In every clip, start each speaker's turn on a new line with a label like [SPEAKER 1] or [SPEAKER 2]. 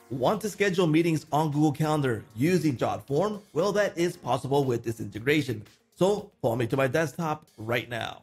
[SPEAKER 1] Want to schedule meetings on Google Calendar using JotForm? Well, that is possible with this integration. So follow me to my desktop right now.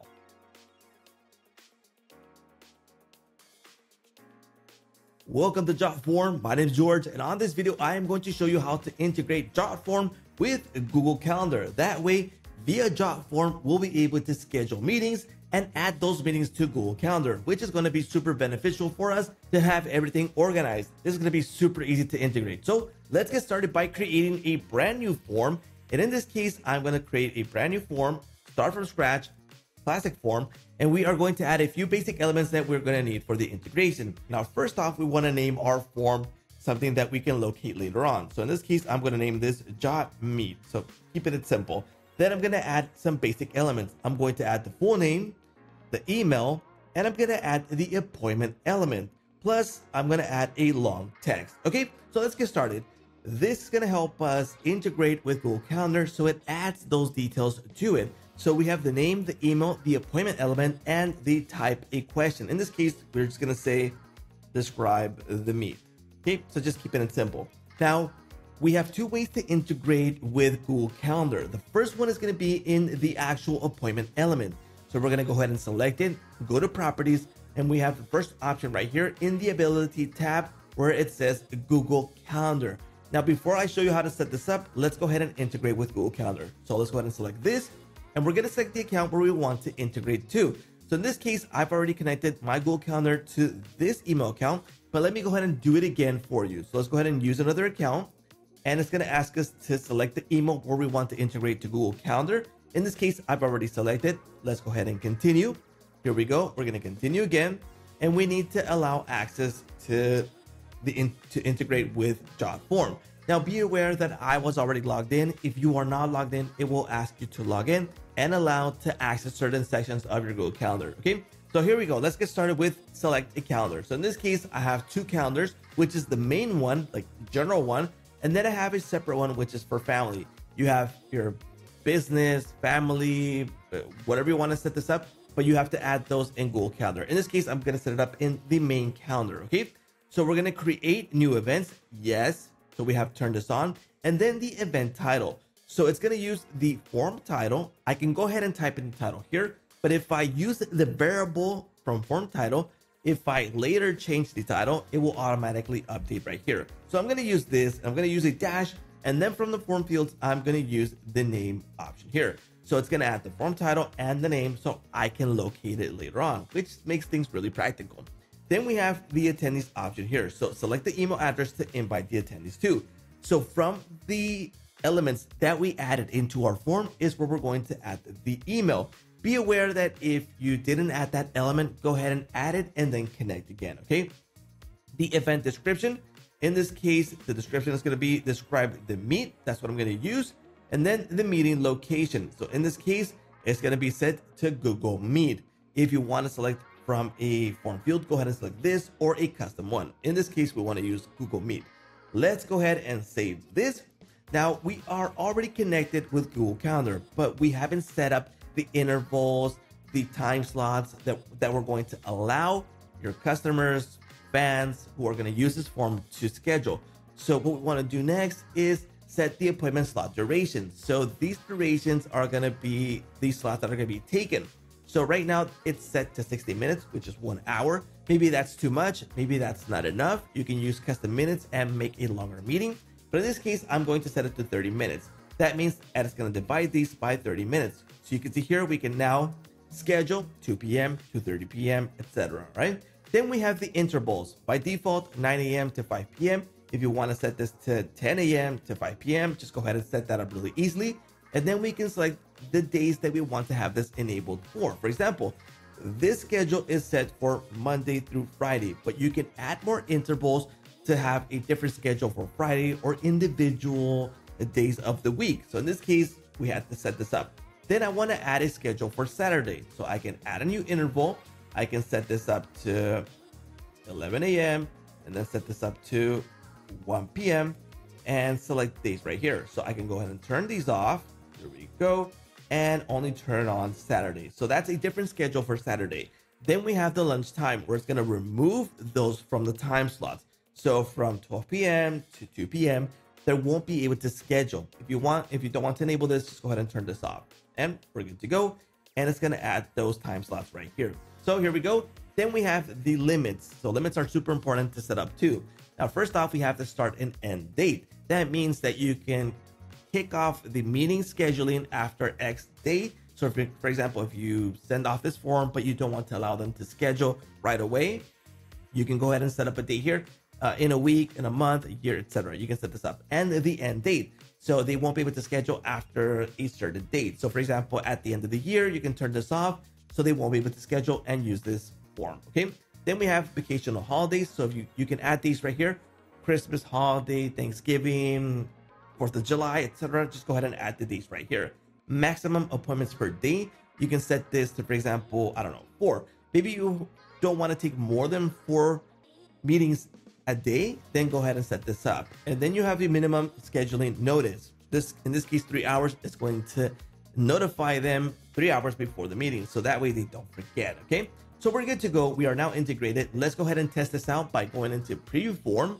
[SPEAKER 1] Welcome to JotForm. My name is George, and on this video, I am going to show you how to integrate JotForm with Google Calendar. That way, via JotForm, we'll be able to schedule meetings and add those meetings to Google Calendar, which is going to be super beneficial for us to have everything organized. This is going to be super easy to integrate. So let's get started by creating a brand new form. And in this case, I'm going to create a brand new form, start from scratch, classic form, and we are going to add a few basic elements that we're going to need for the integration. Now, first off, we want to name our form something that we can locate later on. So in this case, I'm going to name this Jot Meet. So keeping it simple. Then I'm going to add some basic elements. I'm going to add the full name, the email, and I'm going to add the appointment element. Plus, I'm going to add a long text. Okay, so let's get started. This is going to help us integrate with Google Calendar, so it adds those details to it. So we have the name, the email, the appointment element, and the type a question. In this case, we're just going to say, describe the meet. Okay, so just keeping it simple. Now, we have two ways to integrate with Google Calendar. The first one is going to be in the actual appointment element. So we're going to go ahead and select it, go to properties, and we have the first option right here in the availability tab where it says Google Calendar. Now, before I show you how to set this up, let's go ahead and integrate with Google Calendar. So let's go ahead and select this, and we're going to select the account where we want to integrate to. So in this case, I've already connected my Google Calendar to this email account, but let me go ahead and do it again for you. So let's go ahead and use another account, and it's going to ask us to select the email where we want to integrate to Google Calendar. In this case, I've already selected. Let's go ahead and continue. Here we go. We're going to continue again, and we need to allow access to integrate with JotForm. Now, be aware that I was already logged in. If you are not logged in, it will ask you to log in and allow to access certain sections of your Google Calendar. Okay, so here we go. Let's get started with select a calendar. So in this case, I have two calendars, which is the main one, like general one, and then I have a separate one, which is for family. You have your business, family, whatever you want to set this up, but you have to add those in Google Calendar. In this case, I'm going to set it up in the main calendar. Okay, so we're going to create new events. Yes, so we have turned this on, and then the event title. So it's going to use the form title. I can go ahead and type in the title here, but if I use the variable from form title, if I later change the title, it will automatically update right here. So I'm going to use this. I'm going to use a dash, and then from the form fields, I'm going to use the name option here. So it's going to add the form title and the name so I can locate it later on, which makes things really practical. Then we have the attendees option here. So select the email address to invite the attendees to. So from the elements that we added into our form is where we're going to add the email. Be aware that if you didn't add that element, go ahead and add it and then connect again. Okay. The event description. In this case, the description is going to be describe the meet. That's what I'm going to use. And then the meeting location. So in this case, it's going to be set to Google Meet. If you want to select from a form field, go ahead and select this or a custom one. In this case, we want to use Google Meet. Let's go ahead and save this. Now we are already connected with Google Calendar, but we haven't set up the intervals, the time slots that we're going to allow your customers, fans who are going to use this form to schedule. So what we want to do next is set the appointment slot duration. So these durations are going to be these slots that are going to be taken. So right now it's set to 60 minutes, which is 1 hour. Maybe that's too much. Maybe that's not enough. You can use custom minutes and make a longer meeting. But in this case, I'm going to set it to 30 minutes. That means that it's going to divide these by 30 minutes. So you can see here, we can now schedule 2 p.m., 2:30 p.m., etc. Right? Then we have the intervals. By default, 9 a.m. to 5 p.m. If you want to set this to 10 a.m. to 5 p.m., just go ahead and set that up really easily. And then we can select the days that we want to have this enabled for. For example, this schedule is set for Monday through Friday, but you can add more intervals to have a different schedule for Friday or individual days of the week. So in this case, we had to set this up. Then I want to add a schedule for Saturday. So I can add a new interval. I can set this up to 11 a.m. and then set this up to 1 p.m. and select days right here. So I can go ahead and turn these off. Here we go. And only turn on Saturday. So that's a different schedule for Saturday. Then we have the lunchtime where it's going to remove those from the time slots. So from 12 p.m. to 2 p.m., there won't be able to schedule. If you don't want to enable this, just go ahead and turn this off and we're good to go. And it's going to add those time slots right here. So here we go. Then we have the limits. So limits are super important to set up too. Now, first off, we have the start and end date. That means that you can kick off the meeting scheduling after X date. So for example, if you send off this form, but you don't want to allow them to schedule right away, you can go ahead and set up a date here in a week, in a month, a year, etc. You can set this up. And the end date. So they won't be able to schedule after a certain date. So for example, at the end of the year, you can turn this off so they won't be able to schedule and use this form. Okay. Then we have vacational holidays. So if you can add these right here: Christmas holiday, Thanksgiving, 4th of July, etc. Just go ahead and add the dates right here. Maximum appointments per day. You can set this to, for example, I don't know, 4. Maybe you don't want to take more than 4 meetings a day, then go ahead and set this up. And then you have the minimum scheduling notice. In this case, 3 hours. It's going to notify them 3 hours before the meeting, so that way they don't forget. Okay, so we're good to go. We are now integrated. Let's go ahead and test this out by going into preview form.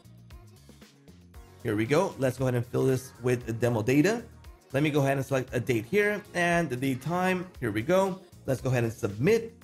[SPEAKER 1] Here we go. Let's go ahead and fill this with demo data. Let me go ahead and select a date here and the time. Here we go. Let's go ahead and submit.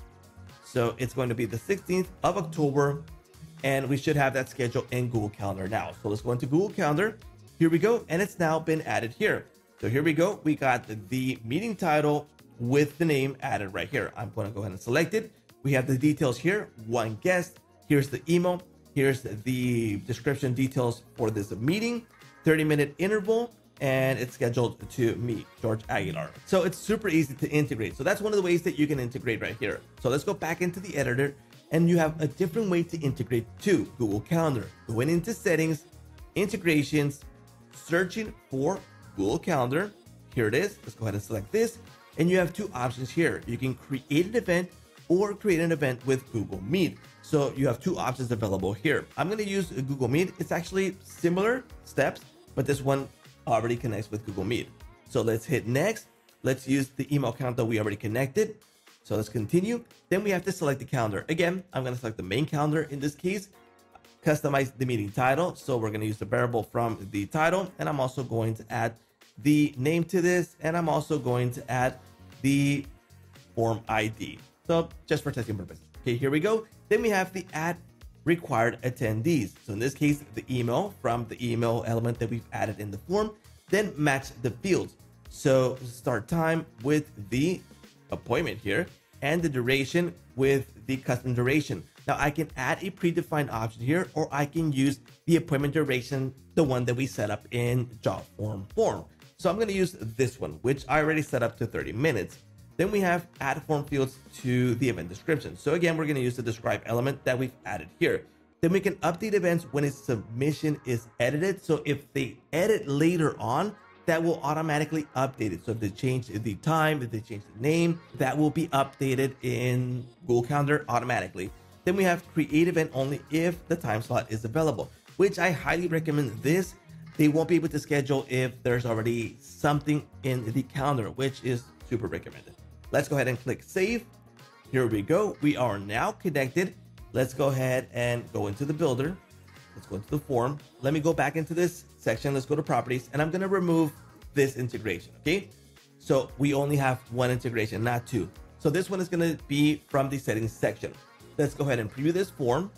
[SPEAKER 1] So it's going to be the 16th of October, and we should have that schedule in Google Calendar now. So let's go into Google Calendar. Here we go. And it's now been added here. So here we go. We got the meeting title with the name added right here. I'm going to go ahead and select it. We have the details here. 1 guest. Here's the email. Here's the description details for this meeting. 30-minute interval. And it's scheduled to meet George Aguilar. So it's super easy to integrate. So that's one of the ways that you can integrate right here. So let's go back into the editor, and you have a different way to integrate to Google Calendar. Going into settings, integrations, searching for Google Calendar. Here it is. Let's go ahead and select this. And you have 2 options here. You can create an event or create an event with Google Meet. So you have 2 options available here. I'm going to use Google Meet. It's actually similar steps, but this one already connects with Google Meet. So let's hit next. Let's use the email account that we already connected. So let's continue. Then we have to select the calendar. Again, I'm going to select the main calendar in this case. Customize the meeting title. So we're going to use the variable from the title. And I'm also going to add the name to this. And I'm also going to add the form ID. So just for testing purposes. Okay, here we go. Then we have the add required attendees. So in this case, the email from the email element that we've added in the form, then match the fields. So start time with the appointment here and the duration with the custom duration. Now I can add a predefined option here, or I can use the appointment duration, the one that we set up in JotForm form. So I'm going to use this one, which I already set up to 30 minutes. Then we have add form fields to the event description. So again, we're going to use the describe element that we've added here. Then we can update events when its submission is edited. So if they edit later on, that will automatically update it. So if they change the time, if they change the name, that will be updated in Google Calendar automatically. Then we have create event only if the time slot is available, which I highly recommend this. They won't be able to schedule if there's already something in the calendar, which is super recommended. Let's go ahead and click save. Here we go. We are now connected. Let's go ahead and go into the builder. Let's go into the form. Let me go back into this section. Let's go to properties, and I'm going to remove this integration. Okay. So we only have 1 integration, not 2. So this one is going to be from the settings section. Let's go ahead and preview this form.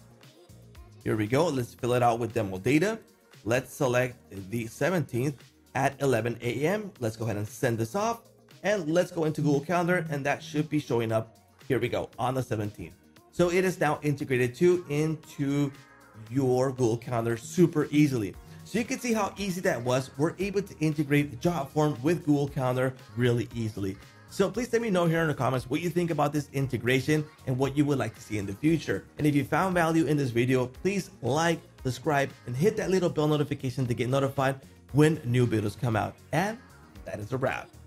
[SPEAKER 1] Here we go. Let's fill it out with demo data. Let's select the 17th at 11 a.m. Let's go ahead and send this off. And let's go into Google Calendar, and that should be showing up. Here we go on the 17th. So it is now integrated into your Google Calendar super easily. So you can see how easy that was. We're able to integrate JotForm with Google Calendar really easily. So please let me know here in the comments what you think about this integration and what you would like to see in the future. And if you found value in this video, please like, subscribe, and hit that little bell notification to get notified when new videos come out. And that is a wrap.